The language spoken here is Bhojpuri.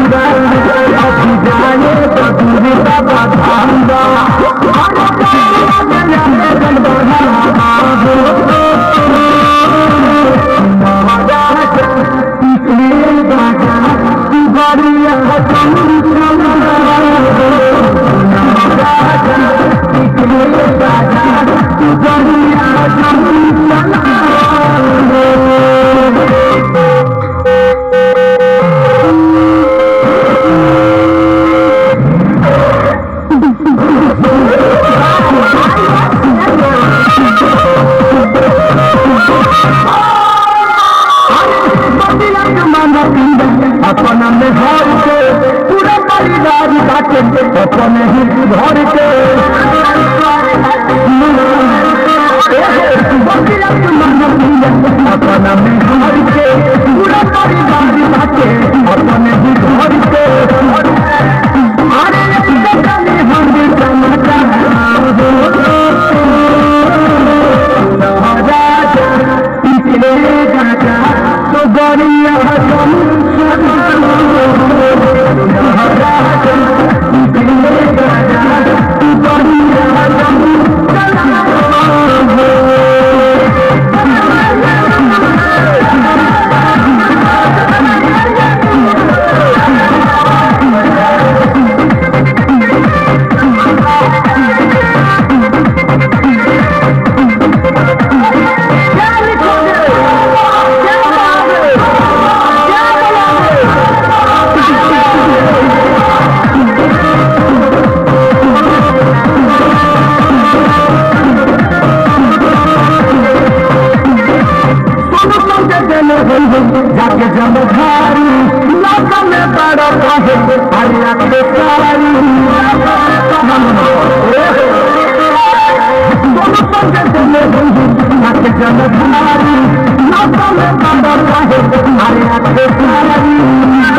अपना में घर के पूरा परिवार बाटे अपने ही घर के अपना में घर के पूरा परिवार बाटे अपने ही घर के अरे हम तो बढ़िया जाके जमधारी लाका में बड़ा कहे हरिया के सारी दोनों संगे चले जाके जमधारी लाका में बड़ा कहे हरिया के सारी